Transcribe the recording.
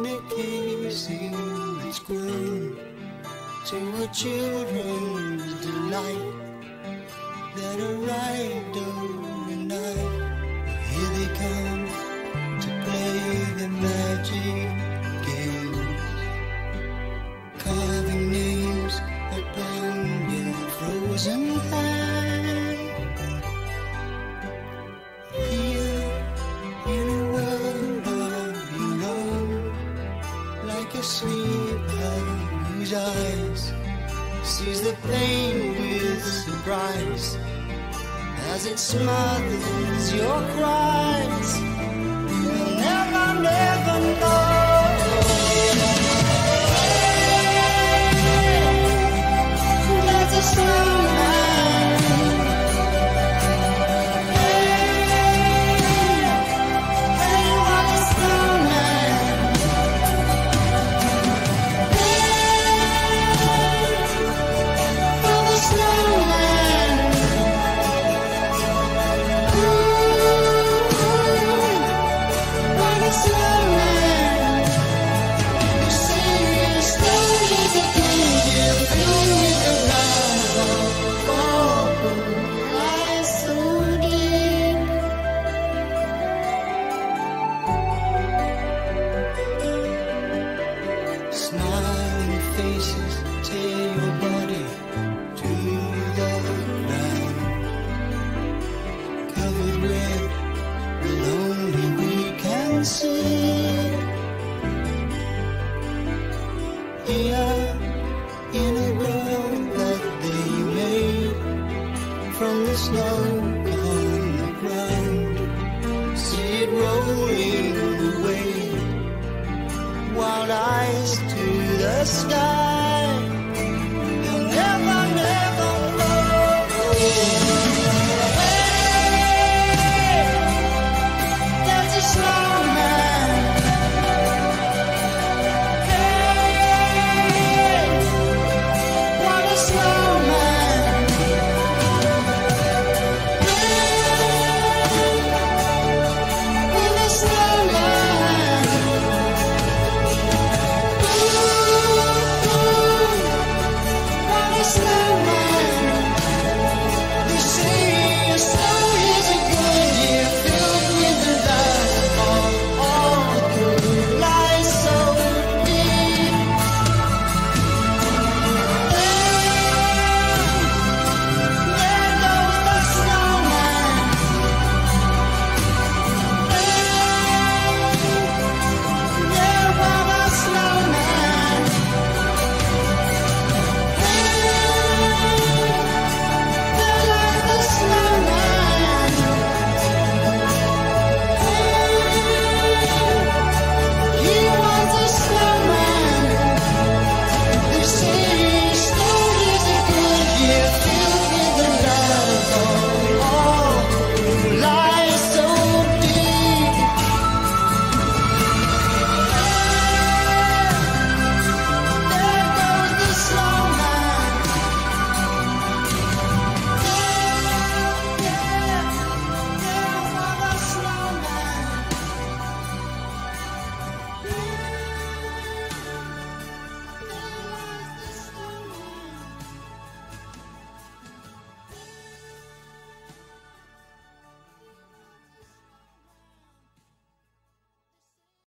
casing that's grown to a children's delight that arrived overnight. Here they come to play the magic games, carving names upon your frozen hand. Here in a world of your own, like a sleeper whose eyes sees the pain with surprise as it smothers your cries. You'll never, never know. There's a snowman. Hey, what a snowman. For the snowman. What a snowman. You say your stories are good, you fill me around. Oh, lies so deep. Smiling faces tear your body to the ground, covered red with only we can see. Here in a world that they made from the snow on the ground, see it rolling away, wild eyes to the sky.